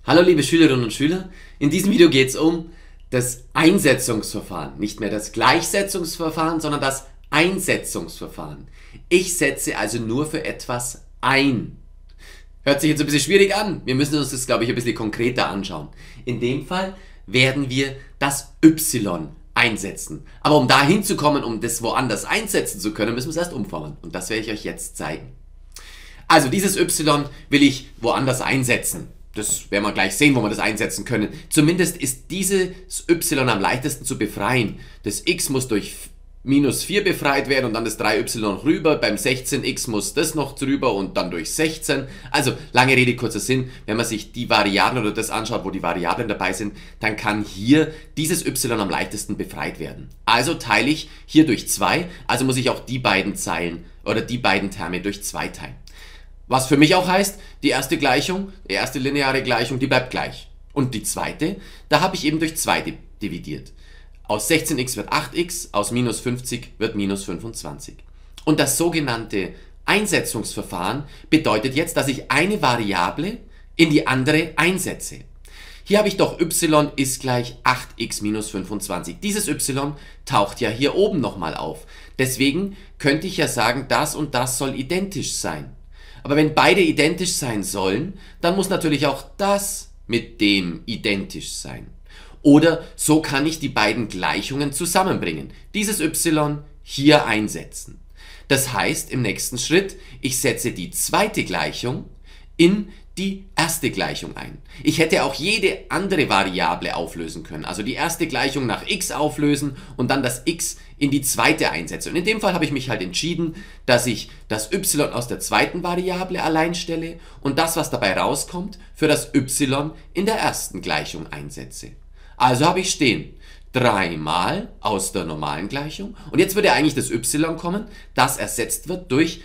Hallo liebe Schülerinnen und Schüler, in diesem Video geht es um das Einsetzungsverfahren. Nicht mehr das Gleichsetzungsverfahren, sondern das Einsetzungsverfahren. Ich setze also nur für etwas ein. Hört sich jetzt ein bisschen schwierig an. Wir müssen uns das, glaube ich, ein bisschen konkreter anschauen. In dem Fall werden wir das Y einsetzen. Aber um da hinzukommen, um das woanders einsetzen zu können, müssen wir es erst umformen. Und das werde ich euch jetzt zeigen. Also dieses Y will ich woanders einsetzen. Das werden wir gleich sehen, wo wir das einsetzen können. Zumindest ist dieses y am leichtesten zu befreien. Das x muss durch minus 4 befreit werden und dann das 3y rüber. Beim 16x muss das noch drüber und dann durch 16. Also lange Rede, kurzer Sinn. Wenn man sich die Variablen oder das anschaut, wo die Variablen dabei sind, dann kann hier dieses y am leichtesten befreit werden. Also teile ich hier durch 2, also muss ich auch die beiden Zeilen oder die beiden Terme durch 2 teilen. Was für mich auch heißt, die erste Gleichung, die erste lineare Gleichung, die bleibt gleich. Und die zweite, da habe ich eben durch 2 dividiert. Aus 16x wird 8x, aus minus 50 wird minus 25. Und das sogenannte Einsetzungsverfahren bedeutet jetzt, dass ich eine Variable in die andere einsetze. Hier habe ich doch y ist gleich 8x minus 25. Dieses y taucht ja hier oben nochmal auf. Deswegen könnte ich ja sagen, das und das soll identisch sein. Aber wenn beide identisch sein sollen, dann muss natürlich auch das mit dem identisch sein. Oder so kann ich die beiden Gleichungen zusammenbringen. Dieses y hier einsetzen. Das heißt im nächsten Schritt, ich setze die zweite Gleichung in die erste Gleichung ein. Ich hätte auch jede andere Variable auflösen können. Also die erste Gleichung nach x auflösen und dann das x in die zweite einsetze. Und in dem Fall habe ich mich halt entschieden, dass ich das y aus der zweiten Variable allein stelle und das, was dabei rauskommt, für das y in der ersten Gleichung einsetze. Also habe ich stehen 3 mal aus der normalen Gleichung und jetzt würde eigentlich das y kommen, das ersetzt wird durch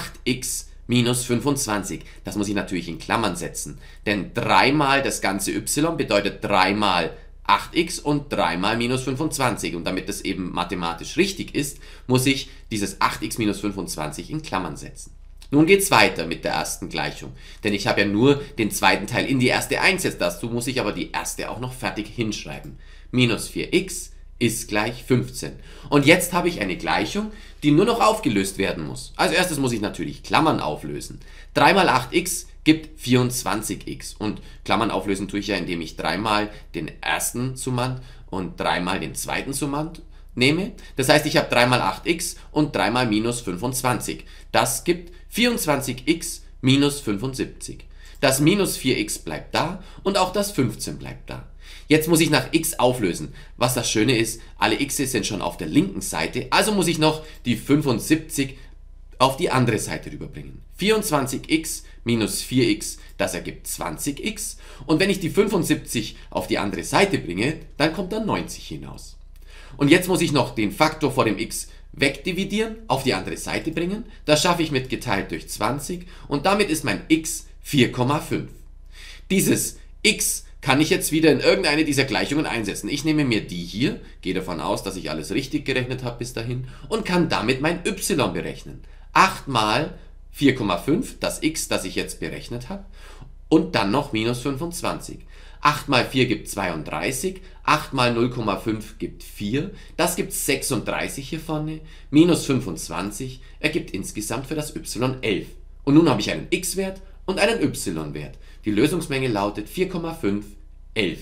8x minus 25. Das muss ich natürlich in Klammern setzen, denn 3 mal das ganze y bedeutet 3 mal 8x und 3 mal minus 25. Und damit das eben mathematisch richtig ist, muss ich dieses 8x minus 25 in Klammern setzen. Nun geht es weiter mit der ersten Gleichung, denn ich habe ja nur den zweiten Teil in die erste eingesetzt. Dazu muss ich aber die erste auch noch fertig hinschreiben. Minus 4x ist gleich 15. Und jetzt habe ich eine Gleichung, die nur noch aufgelöst werden muss. Als erstes muss ich natürlich Klammern auflösen. 3 mal 8x gibt 24x. Und Klammern auflösen tue ich ja, indem ich 3 mal den ersten Summand und 3 mal den zweiten Summand nehme. Das heißt, ich habe 3 mal 8x und 3 mal minus 25. Das gibt 24x minus 75. Das minus 4x bleibt da und auch das 15 bleibt da. Jetzt muss ich nach x auflösen. Was das Schöne ist, alle x sind schon auf der linken Seite, also muss ich noch die 75 auf die andere Seite rüberbringen. 24x minus 4x, das ergibt 20x. Und wenn ich die 75 auf die andere Seite bringe, dann kommt dann 90 hinaus. Und jetzt muss ich noch den Faktor vor dem x wegdividieren, auf die andere Seite bringen. Das schaffe ich mit geteilt durch 20 und damit ist mein x 4,5. Dieses x kann ich jetzt wieder in irgendeine dieser Gleichungen einsetzen. Ich nehme mir die hier, gehe davon aus, dass ich alles richtig gerechnet habe bis dahin und kann damit mein y berechnen. 8 mal 4,5, das x, das ich jetzt berechnet habe, und dann noch minus 25. 8 mal 4 gibt 32, 8 mal 0,5 gibt 4, das gibt 36 hier vorne, minus 25 ergibt insgesamt für das y 11. Und nun habe ich einen x-Wert und einen y-Wert. Die Lösungsmenge lautet 4,511.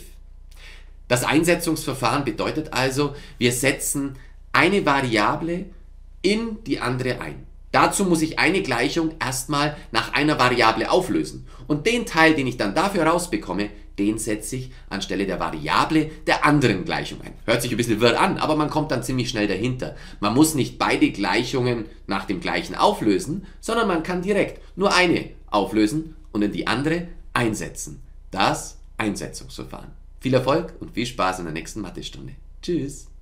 Das Einsetzungsverfahren bedeutet also, wir setzen eine Variable in die andere ein. Dazu muss ich eine Gleichung erstmal nach einer Variable auflösen. Und den Teil, den ich dann dafür rausbekomme, den setze ich anstelle der Variable der anderen Gleichung ein. Hört sich ein bisschen wirr an, aber man kommt dann ziemlich schnell dahinter. Man muss nicht beide Gleichungen nach dem gleichen auflösen, sondern man kann direkt nur eine auflösen und in die andere einsetzen. Das Einsetzungsverfahren. Viel Erfolg und viel Spaß in der nächsten Mathestunde. Tschüss!